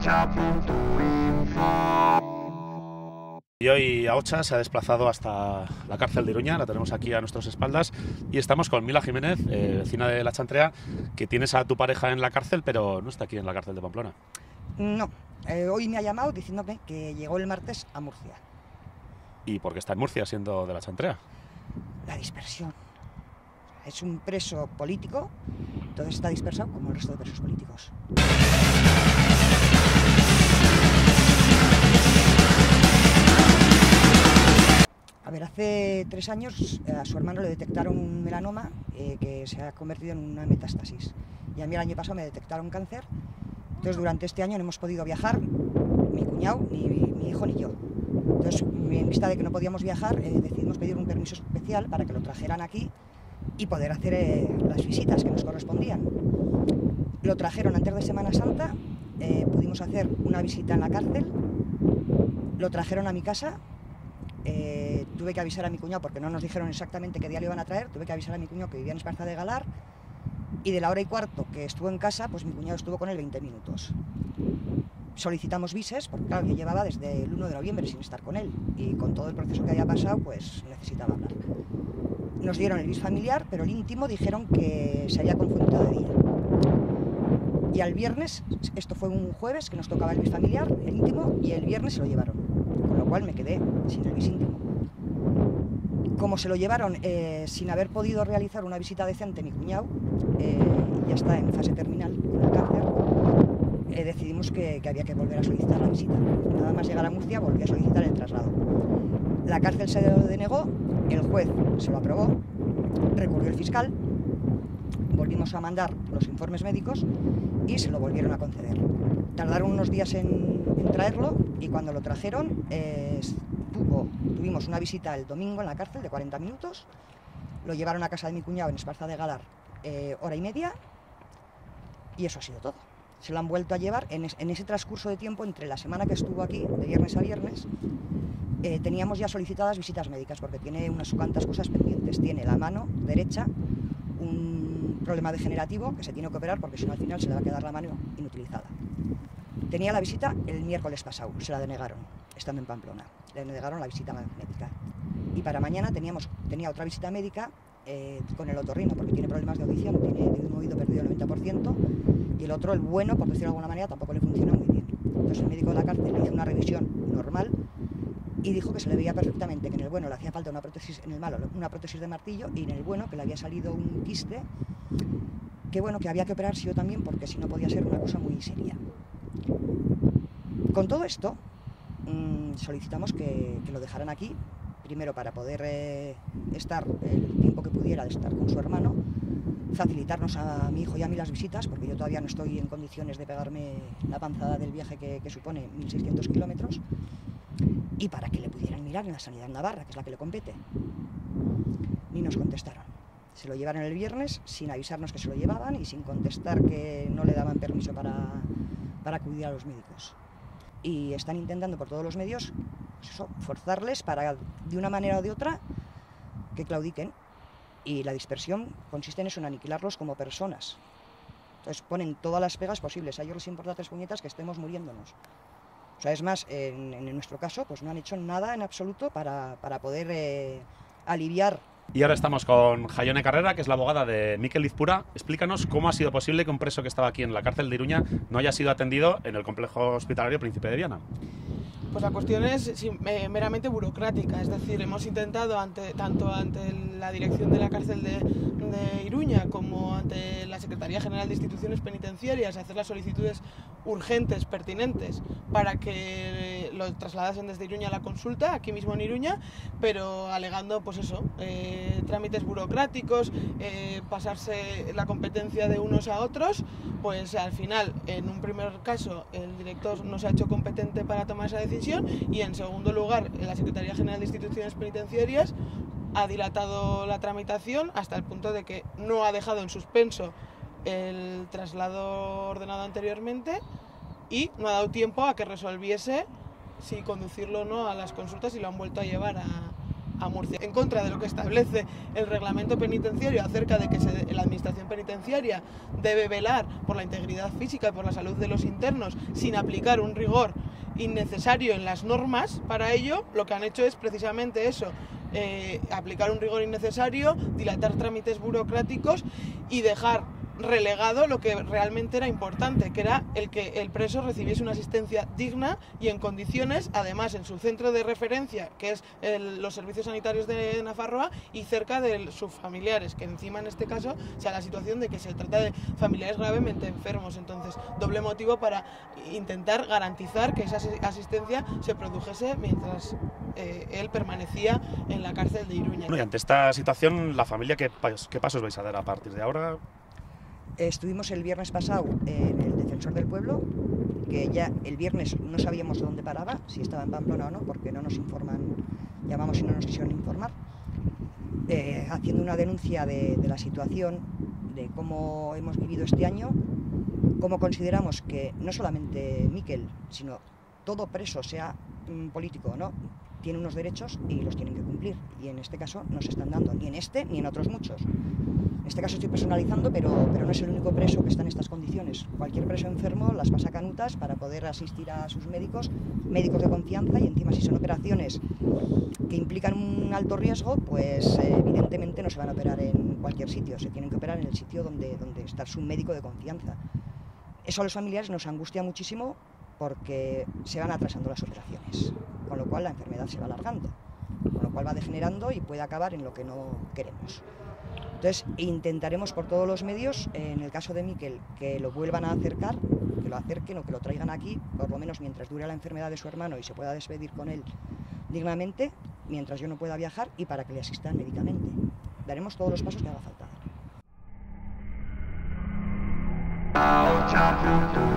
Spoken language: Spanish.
Y hoy Aocha se ha desplazado hasta la cárcel de Iruña, la tenemos aquí a nuestras espaldas, y estamos con Mila Jiménez, vecina de La Chantrea, que tienes a tu pareja en la cárcel, pero no está aquí en la cárcel de Pamplona. No, hoy me ha llamado diciéndome que llegó el martes a Murcia. ¿Y por qué está en Murcia siendo de La Chantrea? La dispersión. Es un preso político, entonces está dispersado como el resto de presos políticos. A ver, hace 3 años a su hermano le detectaron un melanoma que se ha convertido en una metástasis. Y a mí el año pasado me detectaron cáncer. Entonces durante este año no hemos podido viajar, mi cuñado, ni mi hijo, ni yo. Entonces, en vista de que no podíamos viajar, decidimos pedir un permiso especial para que lo trajeran aquí y poder hacer las visitas que nos correspondían. Lo trajeron antes de Semana Santa, pudimos hacer una visita en la cárcel, lo trajeron a mi casa. Tuve que avisar a mi cuñado porque no nos dijeron exactamente qué día lo iban a traer. Tuve que avisar a mi cuñado que vivía en Esparza de Galar, y de la hora y cuarto que estuvo en casa, pues mi cuñado estuvo con él 20 minutos. Solicitamos vises porque claro, yo llevaba desde el 1 de noviembre sin estar con él, y con todo el proceso que había pasado pues necesitaba hablar. Nos dieron el vis familiar, pero el íntimo dijeron que se había confundido de día. Y al viernes, esto fue un jueves que nos tocaba el vis familiar, el íntimo, y el viernes se lo llevaron, con lo cual me quedé sin el vis íntimo. Como se lo llevaron sin haber podido realizar una visita decente mi cuñado, ya está en fase terminal con el cáncer, decidimos que había que volver a solicitar la visita. Nada más llegar a Murcia volví a solicitar el traslado. La cárcel se lo denegó, el juez se lo aprobó, recurrió el fiscal, volvimos a mandar los informes médicos y se lo volvieron a conceder. Tardaron unos días en traerlo, y cuando lo trajeron tuvimos una visita el domingo en la cárcel de 40 minutos, lo llevaron a casa de mi cuñado en Esparza de Galar, hora y media, y eso ha sido todo. Se lo han vuelto a llevar en ese transcurso de tiempo entre la semana que estuvo aquí, de viernes a viernes. Teníamos ya solicitadas visitas médicas porque tiene unas cuantas cosas pendientes. Tiene la mano derecha un problema degenerativo que se tiene que operar porque si no al final se le va a quedar la mano inutilizada. Tenía la visita el miércoles pasado, se la denegaron, estando en Pamplona. Le denegaron la visita médica. Y para mañana tenía otra visita médica con el otorrino, porque tiene problemas de audición, tiene de un oído perdido el 90%, y el otro, el bueno, por decirlo de alguna manera, tampoco le funciona muy bien. Entonces el médico de la cárcel le hizo una revisión normal y dijo que se le veía perfectamente que en el bueno le hacía falta una prótesis, en el malo una prótesis de martillo, y en el bueno que le había salido un quiste, que bueno, que había que operar sí o también, porque si no podía ser una cosa muy seria. Con todo esto, solicitamos que lo dejaran aquí, primero para poder estar el tiempo que pudiera de estar con su hermano, facilitarnos a mi hijo y a mí las visitas, porque yo todavía no estoy en condiciones de pegarme la panzada del viaje que supone 1.600 kilómetros, y para que le pudieran mirar en la Sanidad Navarra, que es la que le compete. Ni nos contestaron. Se lo llevaron el viernes sin avisarnos que se lo llevaban y sin contestar que no le daban permiso para acudir a los médicos. Y están intentando por todos los medios, pues eso, forzarles para, de una manera o de otra, que claudiquen. Y la dispersión consiste en eso, en aniquilarlos como personas. Entonces ponen todas las pegas posibles. A ellos les importa 3 puñetas que estemos muriéndonos. O sea, es más, en nuestro caso, pues no han hecho nada en absoluto para poder aliviar. Y ahora estamos con Jaione Carrera, que es la abogada de Mikel Izpura. Explícanos cómo ha sido posible que un preso que estaba aquí en la cárcel de Iruña no haya sido atendido en el complejo hospitalario Príncipe de Viana. Pues la cuestión es meramente burocrática, es decir, hemos intentado tanto ante la dirección de la cárcel de Iruña como ante la Secretaría General de Instituciones Penitenciarias hacer las solicitudes urgentes, pertinentes, para que lo trasladasen desde Iruña a la consulta, aquí mismo en Iruña, pero alegando, pues eso, trámites burocráticos, pasarse la competencia de unos a otros, pues al final, en un primer caso, el director no se ha hecho competente para tomar esa decisión, y en segundo lugar, la Secretaría General de Instituciones Penitenciarias ha dilatado la tramitación hasta el punto de que no ha dejado en suspenso el traslado ordenado anteriormente y no ha dado tiempo a que resolviese si conducirlo o no a las consultas, y lo han vuelto a llevar a Murcia, en contra de lo que establece el reglamento penitenciario acerca de que la administración penitenciaria debe velar por la integridad física y por la salud de los internos sin aplicar un rigor innecesario en las normas. Para ello, lo que han hecho es precisamente eso, aplicar un rigor innecesario, dilatar trámites burocráticos y dejar relegado lo que realmente era importante, que era el que el preso recibiese una asistencia digna y en condiciones, además en su centro de referencia, que es los servicios sanitarios de Nafarroa, y cerca de sus familiares, que encima en este caso sea la situación de que se trata de familiares gravemente enfermos. Entonces, doble motivo para intentar garantizar que esa asistencia se produjese mientras él permanecía en la cárcel de Iruña. Bueno, y ante esta situación, la familia, ¿qué pasos vais a dar a partir de ahora? Estuvimos el viernes pasado en el Defensor del Pueblo, que ya el viernes no sabíamos dónde paraba, si estaba en Pamplona o no, porque no nos informan, llamamos y no nos quisieron informar, haciendo una denuncia de la situación, de cómo hemos vivido este año, cómo consideramos que no solamente Miquel, sino todo preso, sea político o no, tiene unos derechos y los tienen que cumplir, y en este caso no se están dando, ni en este ni en otros muchos. En este caso estoy personalizando, pero no es el único preso que está en estas condiciones. Cualquier preso enfermo las pasa canutas para poder asistir a sus médicos de confianza, y encima si son operaciones que implican un alto riesgo, pues evidentemente no se van a operar en cualquier sitio, se tienen que operar en el sitio donde está su médico de confianza. Eso a los familiares nos angustia muchísimo porque se van atrasando las operaciones, con lo cual la enfermedad se va alargando, con lo cual va degenerando y puede acabar en lo que no queremos. Entonces intentaremos por todos los medios, en el caso de Miquel, que lo vuelvan a acercar, que lo acerquen o que lo traigan aquí, por lo menos mientras dure la enfermedad de su hermano y se pueda despedir con él dignamente, mientras yo no pueda viajar, y para que le asistan médicamente. Daremos todos los pasos que haga falta.